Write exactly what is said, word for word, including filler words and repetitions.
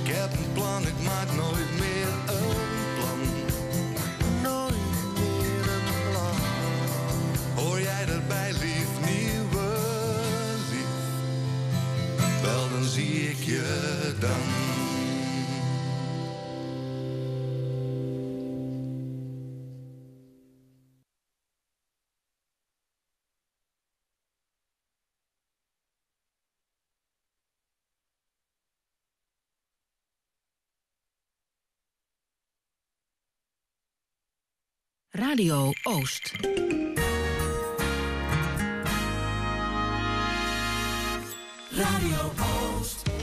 Ik heb een plan, ik maak nooit meer een plan. Nooit meer een plan. Hoor jij erbij, lief, nieuwe lief? Wel, dan zie ik je dan. Radio Oost. Radio Oost.